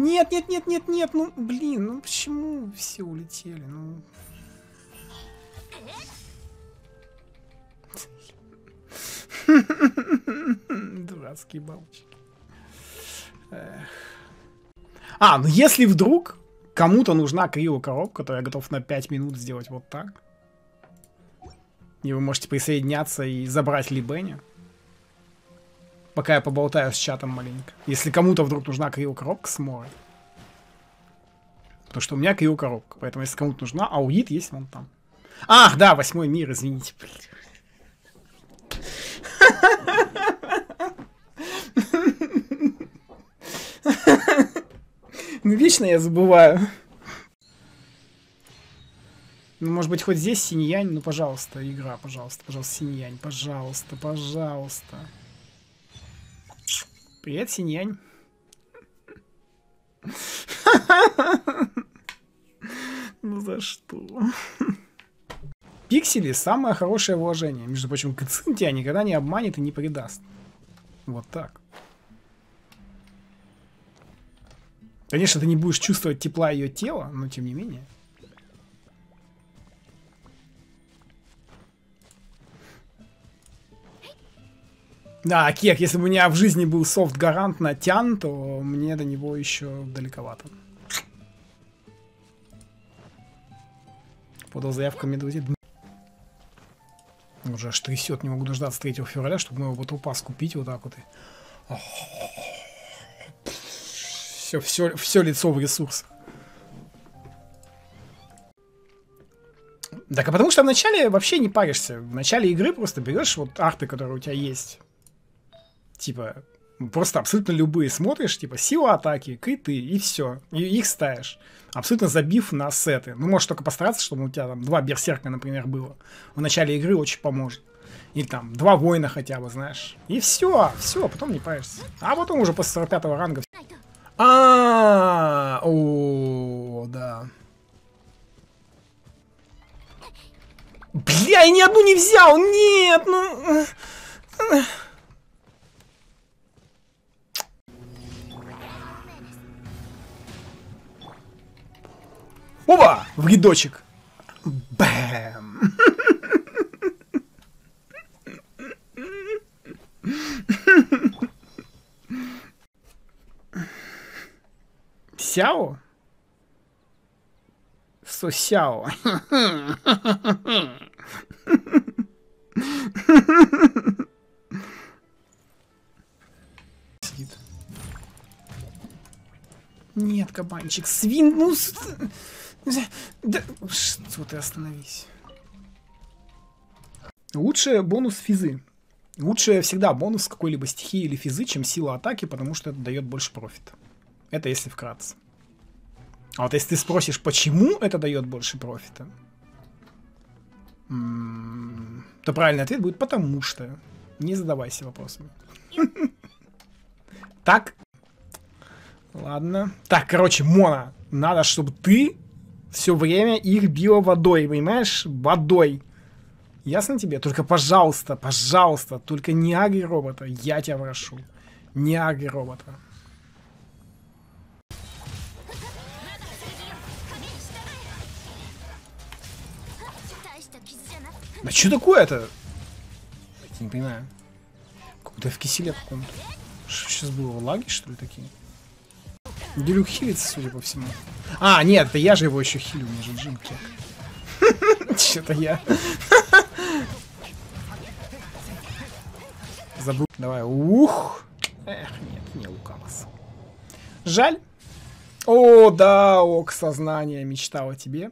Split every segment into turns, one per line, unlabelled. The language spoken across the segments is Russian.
Нет, нет, нет, нет, нет, ну, блин, ну почему все улетели, ну... Дурацкие бабочки. А, ну если вдруг кому-то нужна криокоробка, то я готов на 5 минут сделать вот так. И вы можете присоединяться и забрать Либеня. Пока я поболтаю с чатом маленько. Если кому-то вдруг нужна криокоробка с Морой. Потому что у меня криокоробка. Поэтому если кому-то нужна, аудит есть вон там. Ах, да, 8 мир, извините. Ну, вечно я забываю. Ну, может быть, хоть здесь Синьянь? Ну, пожалуйста, игра, пожалуйста, пожалуйста, Синьянь, пожалуйста, пожалуйста. Привет, Синьянь. Ну, за что? Пиксели — самое хорошее вложение. Между прочим, Кэцин тебя никогда не обманет и не предаст. Вот так. Конечно, ты не будешь чувствовать тепла ее тела, но тем не менее. Да, Кек, если бы у меня в жизни был софт-гарант на Тян, то мне до него еще далековато. Подал заявку медведя. Уже аж трясет, не могу дождаться 3 февраля, чтобы моего батлпасс купить вот так вот. Все лицо в ресурсах. Так, а потому что вначале вообще не паришься. В начале игры просто берешь вот арты, которые у тебя есть. Типа, просто абсолютно любые смотришь, типа, сила атаки, криты, и все. И их ставишь. Абсолютно забив на сеты. Ну, можешь только постараться, чтобы у тебя там 2 берсерка, например, было. В начале игры очень поможет. Или там 2 воина хотя бы, знаешь. И все, потом не паришься. А потом уже после 45-го ранга... О, да. Бля, я ни одну не взял! Нет, ну... Опа! В рядочек. Бэм! Сяо? Сосяо. Сидит. Нет, кабанчик, свин, ну... Да, что ты, остановись. Лучше бонус физы. Лучше всегда бонус какой-либо стихии или физы, чем сила атаки, потому что это дает больше профита. Это если вкратце. А вот если ты спросишь, почему это дает больше профита, то правильный ответ будет потому что. Не задавайся вопросами. Так. Ладно. Так, короче, Мона, надо, чтобы ты все время их била водой, понимаешь? Водой. Ясно тебе? Только, пожалуйста, пожалуйста, только не агри робота. Я тебя прошу. Не агри робота. Да что такое-то? Я не понимаю. Какой-то в киселе каком-то. Что сейчас было? Лаги, что ли, такие? Делюк хилится, судя по всему. А, нет, это я же его еще хилю, мне же Джим Кек. Что-то я. Забыл. Давай. Ух. Эх, нет, не лукавос. Жаль. О, да, ок, сознание мечтал о тебе.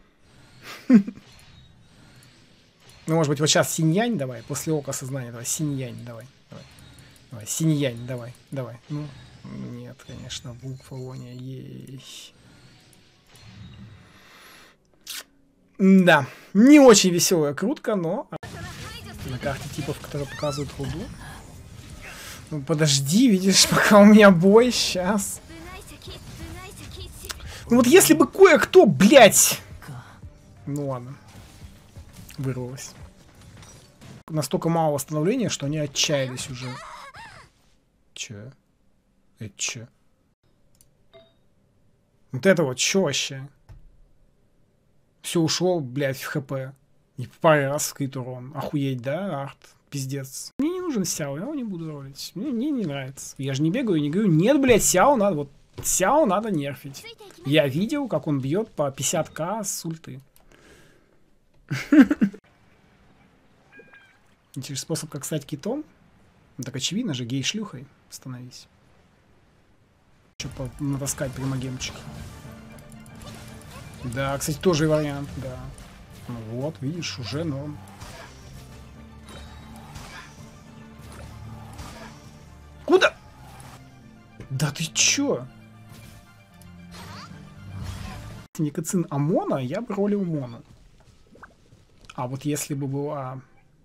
Ну, может быть, вот сейчас Синьянь давай. После ока сознания давай. Синьянь давай. Давай. Синьянь давай. Давай. Ну, нет, конечно, буква Оня. Ей. Да. Не очень веселая крутка, но... На карте типов, которые показывают руду. Ну, подожди, видишь, пока у меня бой. Сейчас. Ну, вот если бы кое-кто, блядь... Ну, ладно. Вырвалось. Настолько мало восстановления, что они отчаялись уже. Че? Это че? Вот это вот, чё вообще? Все ушло, блядь, в хп. И пару раз скрит урон. Охуеть, да, арт? Пиздец. Мне не нужен Сяо, я его не буду ролить. Мне не нравится. Я же не бегаю и не говорю, нет, блядь, Сяо надо, вот Сяо надо нерфить. Я видел, как он бьет по 50к с ульты. Интересный способ, как стать китом? Ну так очевидно же, гей-шлюхой становись. Что натаскать примагемчик. Да, кстати, тоже вариант, да. Ну вот, видишь, уже норм. Куда? Да ты чё? Если не кацин Амона, я бы ролил Мону. А вот если бы была...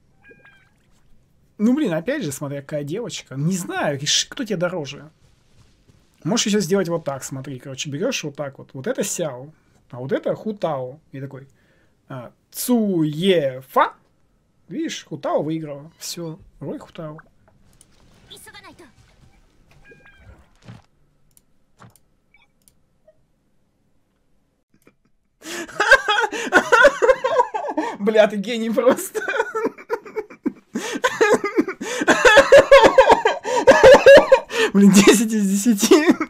Ну, блин, опять же, смотря какая девочка. Не знаю, реши, кто тебе дороже. Можешь еще сделать вот так, смотри. Короче, берешь вот так вот. Вот это Сяо, а вот это Хутао. И такой... Цуефа. Видишь, Хутао выиграла. Все, роль Хутао. Бля, ты гений просто. Блин, 10 из 10.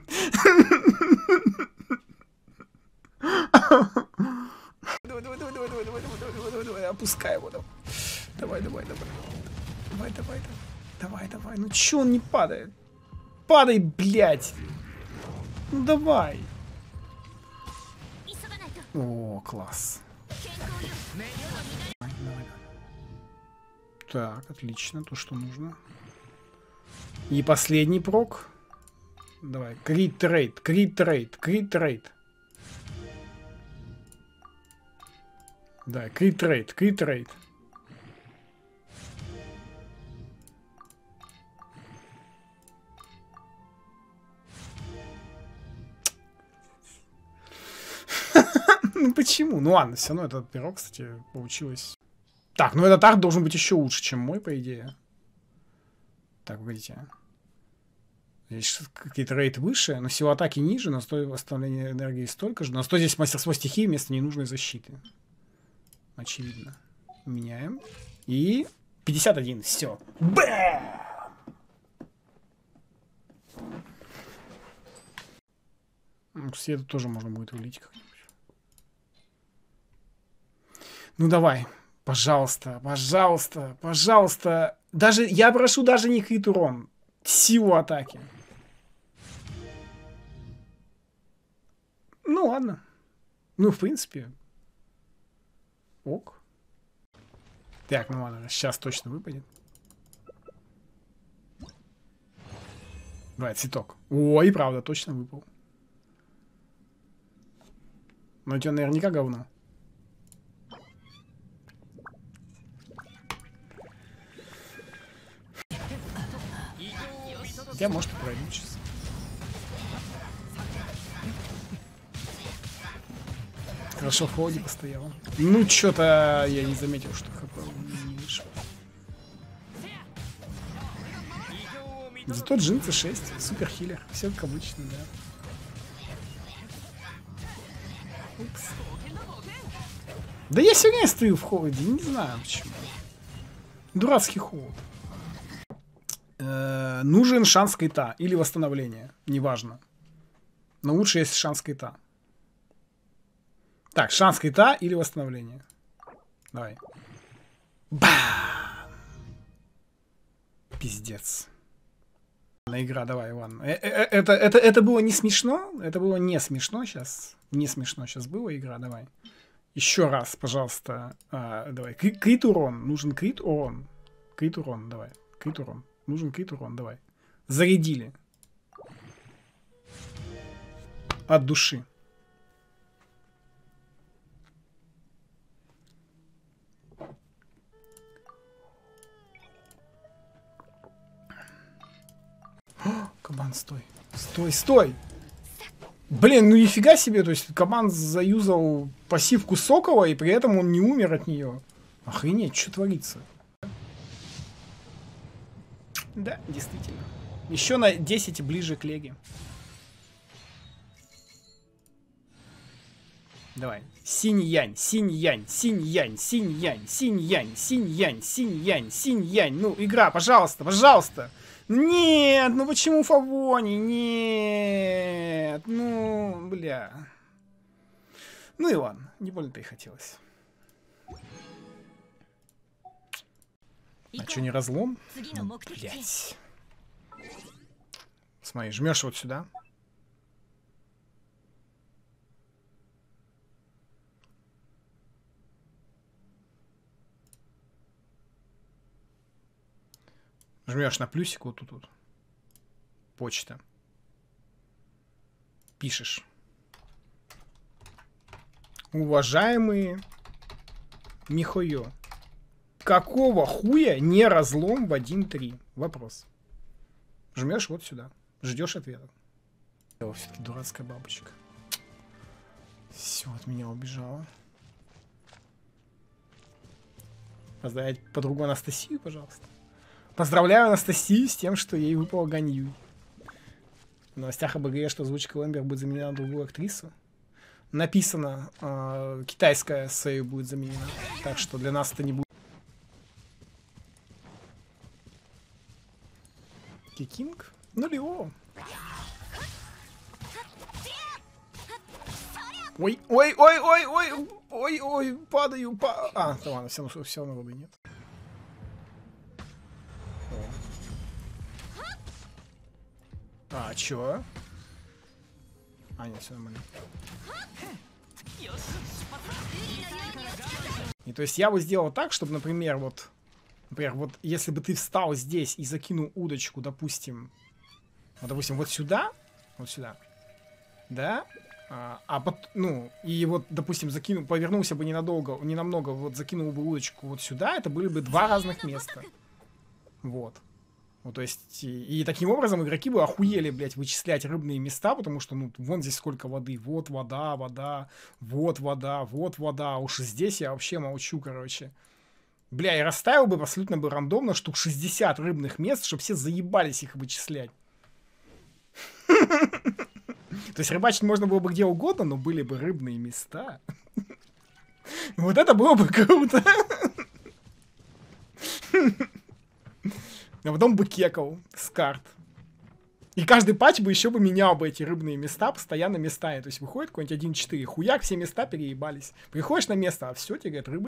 Давай, опускай его. Давай. Давай. Ну чё он не падает? Падай, блядь. Ну давай. О, класс. Так, отлично, то, что нужно. И последний прок. Давай, крит трейд. Да, крит трейд. Ну почему? Ну ладно, все равно этот пирог, кстати, получилось. Так, ну этот арт должен быть еще лучше, чем мой, по идее. Так, погодите. Здесь какие-то рейд выше, но сила атаки ниже, но стоит восстановления энергии столько же. Но стоит здесь мастерство стихии вместо ненужной защиты. Очевидно. Меняем. И 51. Все. Бэм! Кстати, это тоже можно будет улить как-нибудь. Ну давай. Пожалуйста. Даже, я прошу даже не крит урон. Силу атаки. Ну ладно. Ну, в принципе. Ок. Так, ну ладно, сейчас точно выпадет. Давай, цветок. Ой, правда, точно выпал. Но у тебя наверняка говно. Я, может, и пройду сейчас. Хорошо в холоде постоял. Ну, что-то я не заметил, что хп не вышел. Зато Джин C6, супер хилер. Все как обычно, да. Упс. Да я сегодня стою в холоде, не знаю почему. Дурацкий холод. Нужен шанс кайта или восстановление, неважно. Но лучше есть шанс кайта. Так, шанс кайта или восстановление. Давай. Бам! Пиздец. Игра, давай, ладно. Это было не смешно? Это было не смешно сейчас. Не смешно сейчас было игра, давай. Еще раз, пожалуйста. Давай. Крит урон. Нужен крит урон. Крит урон, давай. Крит урон. Нужен крит урон, давай. Зарядили. От души. О, кабан, стой. Стой. Блин, ну нифига себе. То есть кабан заюзал пассивку Сокола, и при этом он не умер от нее. Охренеть, что творится? Да, действительно. Еще на 10 ближе к леге. Давай. Синь-янь, синь-янь, синь-янь, синь-янь, синь-янь, синь-янь, синь-янь, синь-янь. Ну, игра, пожалуйста, пожалуйста. Нет, ну почему Фавони? Нет, ну, бля. Ну и ладно, не больно-то и хотелось. А что, не разлом? Ну, блядь. Смотри, жмешь вот сюда. Жмешь на плюсик вот тут. Почта. Пишешь. Уважаемые Михойо, какого хуя не разлом в 1.3? Вопрос. Жмешь вот сюда. Ждешь ответа. Все-таки дурацкая бабочка. Все от меня убежало. Поздравить подругу Анастасию, пожалуйста. Поздравляю Анастасию с тем, что ей выпал Ганью. В новостях об что озвучка Лэмбер будет заменена на другую актрису. Написано, китайская Сэй будет заменена. Так что для нас это не будет. Кикинг? Ну Лео. Ой, ой, ой, ой, ой, ой, ой, падаю, А, да ладно, все равно воды нет. А, чё? А, нет, все нормально. И то есть я бы сделал так, чтобы, например, вот если бы ты встал здесь и закинул удочку, допустим, вот сюда, да, ну, и вот, допустим, повернулся бы ненамного, вот закинул бы удочку вот сюда, это были бы два разных места. Вот. Ну, то есть, и таким образом игроки бы охуели, блядь, вычислять рыбные места, потому что, ну, вон здесь сколько воды, вот вода, вот вода, вот вода, уж здесь я вообще молчу, короче. Бля, я расставил бы абсолютно бы рандомно штук 60 рыбных мест, чтобы все заебались их вычислять. То есть рыбачить можно было бы где угодно, но были бы рыбные места. Вот это было бы круто. А потом бы кекал с карт. И каждый патч бы еще бы менял бы эти рыбные места постоянно местами. То есть выходит какой-нибудь 1.4, хуяк, все места переебались. Приходишь на место, а все, тебе говорят, рыбы